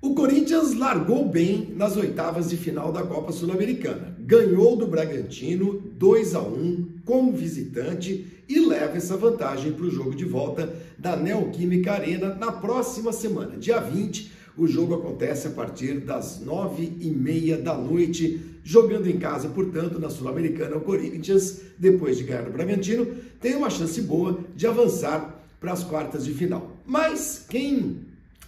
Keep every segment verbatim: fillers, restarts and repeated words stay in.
O Corinthians largou bem nas oitavas de final da Copa Sul-Americana. Ganhou do Bragantino dois a um como visitante e leva essa vantagem para o jogo de volta da Neoquímica Arena na próxima semana. Dia vinte, o jogo acontece a partir das nove e meia da noite, jogando em casa, portanto, na Sul-Americana. O Corinthians, depois de ganhar do Bragantino, tem uma chance boa de avançar para as quartas de final. Mas quem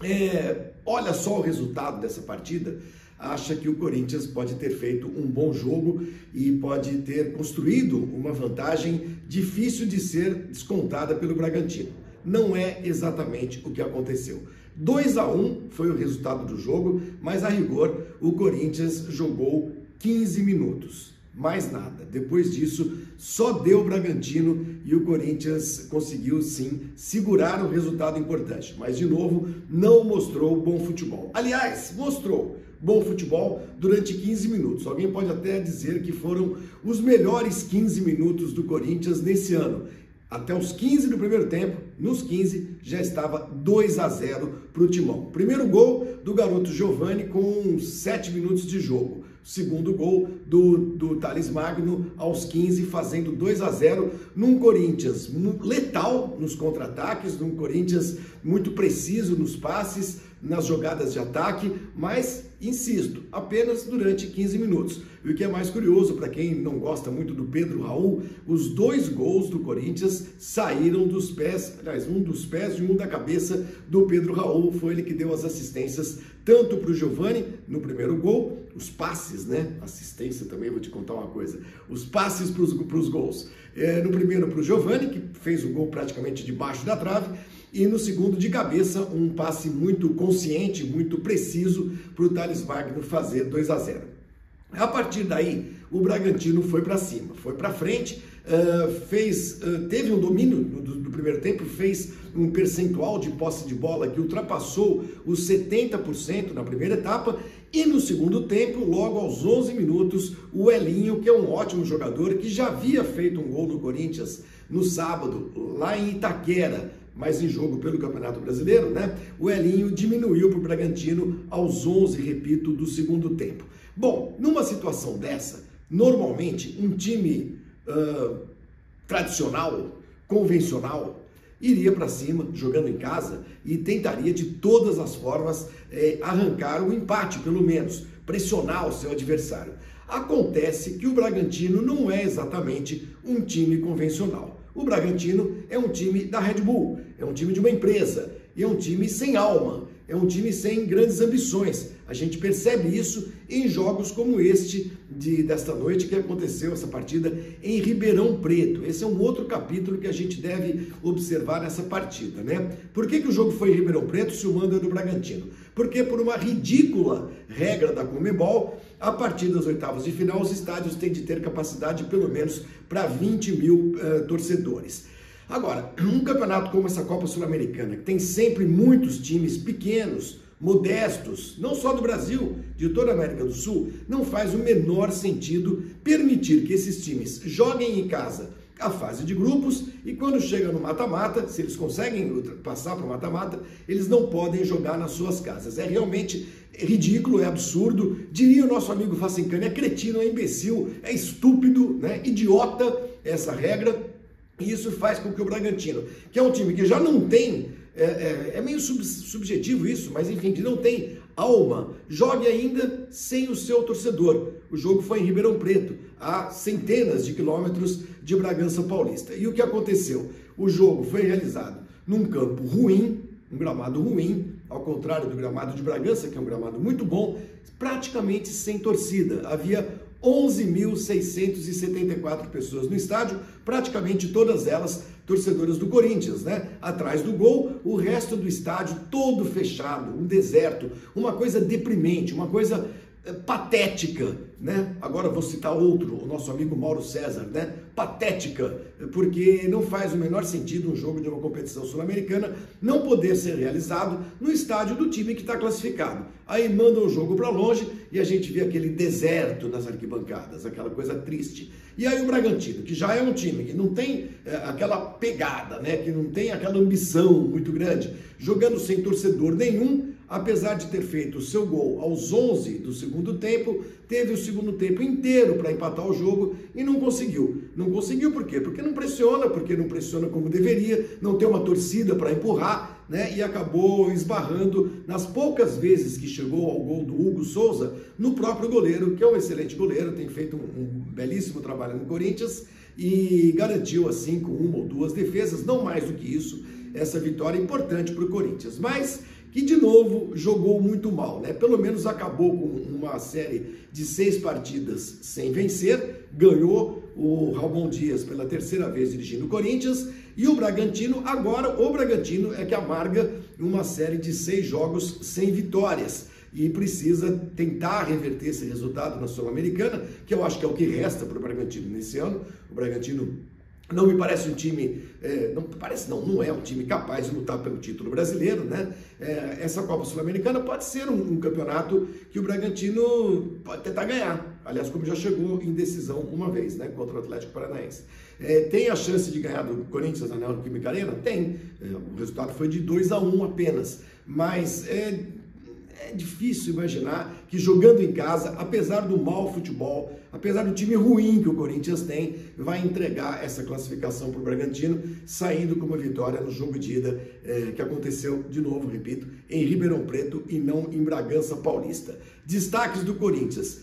é, olha só o resultado dessa partida, acha que o Corinthians pode ter feito um bom jogo e pode ter construído uma vantagem difícil de ser descontada pelo Bragantino. Não é exatamente o que aconteceu. dois a um foi o resultado do jogo, mas a rigor o Corinthians jogou quinze minutos. Mais nada. Depois disso, só deu o Bragantino e o Corinthians conseguiu, sim, segurar um resultado importante. Mas, de novo, não mostrou bom futebol. Aliás, mostrou bom futebol durante quinze minutos. Alguém pode até dizer que foram os melhores quinze minutos do Corinthians nesse ano. Até os quinze do primeiro tempo, nos quinze, já estava dois a zero para o Timão. Primeiro gol do garoto Giovani com sete minutos de jogo. Segundo gol do, do Thales Magno aos quinze, fazendo dois a zero num Corinthians letal nos contra-ataques, num Corinthians muito preciso nos passes, nas jogadas de ataque, mas, insisto, apenas durante quinze minutos. E o que é mais curioso, para quem não gosta muito do Pedro Raul, os dois gols do Corinthians saíram dos pés, aliás, um dos pés e um da cabeça do Pedro Raul. Foi ele que deu as assistências tanto para o Giovani no primeiro gol, os passes, né? Assistência também, vou te contar uma coisa. Os passes para os gols. É, no primeiro para o Giovani, que fez o gol praticamente debaixo da trave, e no segundo de cabeça, um passe muito consciente, muito preciso para o Thales Magno fazer dois a zero. A partir daí, o Bragantino foi para cima, foi para frente, uh, fez, uh, teve um domínio do, do primeiro tempo, fez um percentual de posse de bola que ultrapassou os setenta por cento na primeira etapa, e no segundo tempo, logo aos onze minutos, o Elinho, que é um ótimo jogador, que já havia feito um gol no Corinthians no sábado, lá em Itaquera, mas em jogo pelo Campeonato Brasileiro, né? O Elinho diminuiu para o Bragantino aos onze, repito, do segundo tempo. Bom, numa situação dessa, normalmente um time uh, tradicional, convencional, iria para cima, jogando em casa, e tentaria de todas as formas eh, arrancar o empate, pelo menos, pressionar o seu adversário. Acontece que o Bragantino não é exatamente um time convencional. O Bragantino é um time da Red Bull, é um time de uma empresa, e é um time sem alma, é um time sem grandes ambições. A gente percebe isso em jogos como este de, desta noite, que aconteceu essa partida em Ribeirão Preto. Esse é um outro capítulo que a gente deve observar nessa partida, né? Por que que o jogo foi em Ribeirão Preto se o mando é do Bragantino? Porque por uma ridícula regra da Conmebol, a partir das oitavas de final, os estádios têm de ter capacidade pelo menos para vinte mil uh, torcedores. Agora, um campeonato como essa Copa Sul-Americana, que tem sempre muitos times pequenos, modestos, não só do Brasil, de toda a América do Sul, não faz o menor sentido permitir que esses times joguem em casa a fase de grupos e quando chega no mata-mata, se eles conseguem passar para o mata-mata, eles não podem jogar nas suas casas. É realmente ridículo, é absurdo, diria o nosso amigo Facincani, é cretino, é imbecil, é estúpido, né? Idiota essa regra. E isso faz com que o Bragantino, que é um time que já não tem, é, é, é meio sub, subjetivo isso, mas enfim, que não tem alma, jogue ainda sem o seu torcedor. O jogo foi em Ribeirão Preto, a centenas de quilômetros de Bragança Paulista. E o que aconteceu? O jogo foi realizado num campo ruim, um gramado ruim, ao contrário do gramado de Bragança, que é um gramado muito bom, praticamente sem torcida. Havia onze mil seiscentas e setenta e quatro pessoas no estádio, praticamente todas elas torcedoras do Corinthians, né? Atrás do gol, o resto do estádio todo fechado, um deserto, uma coisa deprimente, uma coisa é, patética, né? Agora vou citar outro, o nosso amigo Mauro César, né? Patética, porque não faz o menor sentido um jogo de uma competição sul-americana não poder ser realizado no estádio do time que está classificado. Aí mandam o jogo para longe e a gente vê aquele deserto nas arquibancadas, aquela coisa triste. E aí o Bragantino, que já é um time que não tem é, aquela pegada, né? Que não tem aquela ambição muito grande, jogando sem torcedor nenhum, apesar de ter feito o seu gol aos onze do segundo tempo, teve o segundo tempo inteiro para empatar o jogo e não conseguiu. Não conseguiu por quê? Porque não pressiona, porque não pressiona como deveria, não tem uma torcida para empurrar, né? E acabou esbarrando nas poucas vezes que chegou ao gol do Hugo Souza, no próprio goleiro, que é um excelente goleiro, tem feito um, um belíssimo trabalho no Corinthians e garantiu assim com uma ou duas defesas, não mais do que isso, essa vitória importante para o Corinthians. Mas que de novo jogou muito mal, né? Pelo menos acabou com uma série de seis partidas sem vencer, ganhou o Ramon Dias pela terceira vez dirigindo o Corinthians, e o Bragantino, agora o Bragantino é que amarga uma série de seis jogos sem vitórias e precisa tentar reverter esse resultado na Sul-Americana, que eu acho que é o que resta para o Bragantino nesse ano. O Bragantino não me parece um time, é, não parece não, não é um time capaz de lutar pelo título brasileiro, né? É, essa Copa Sul-Americana pode ser um, um campeonato que o Bragantino pode tentar ganhar. Aliás, como já chegou em decisão uma vez, né, contra o Atlético Paranaense. É, tem a chance de ganhar do Corinthians na Neoquímica Arena? Tem. É, o resultado foi de dois a um apenas, mas é, é difícil imaginar que jogando em casa, apesar do mau futebol, apesar do time ruim que o Corinthians tem, vai entregar essa classificação para o Bragantino, saindo com uma vitória no jogo de ida, é, que aconteceu, de novo, repito, em Ribeirão Preto e não em Bragança Paulista. Destaques do Corinthians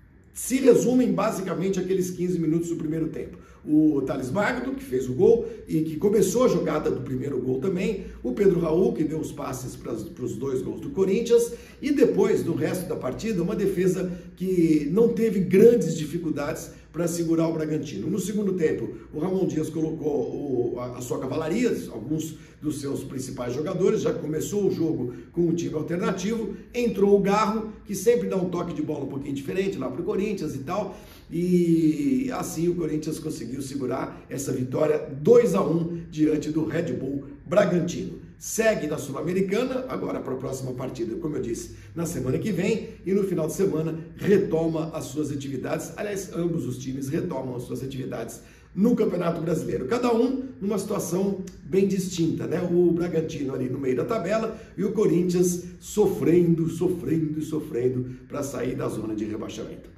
se resumem basicamente aqueles quinze minutos do primeiro tempo. O Thales Magno, que fez o gol e que começou a jogada do primeiro gol também, o Pedro Raul, que deu os passes para os dois gols do Corinthians, e depois, do resto da partida, uma defesa que não teve grandes dificuldades para segurar o Bragantino. No segundo tempo, o Ramon Dias colocou o, a, a sua cavalaria, alguns dos seus principais jogadores, já começou o jogo com um time alternativo, entrou o Garro, que sempre dá um toque de bola um pouquinho diferente lá para o Corinthians e tal, e assim o Corinthians conseguiu segurar essa vitória dois a um diante do Red Bull Bragantino. Segue na Sul-Americana, agora para a próxima partida, como eu disse, na semana que vem, e no final de semana retoma as suas atividades. Aliás, ambos os times retomam as suas atividades no Campeonato Brasileiro, cada um numa situação bem distinta, né? O Bragantino ali no meio da tabela e o Corinthians sofrendo, sofrendo e sofrendo para sair da zona de rebaixamento.